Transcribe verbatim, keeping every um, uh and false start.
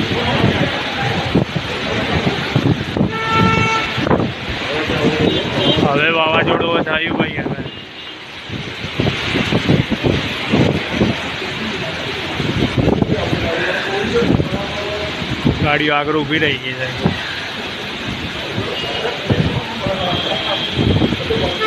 હવે વાવાઝોડું થયું ભાઈ। હવે ગાડીઓ આગળ ઊભી રહી ગઈ છે।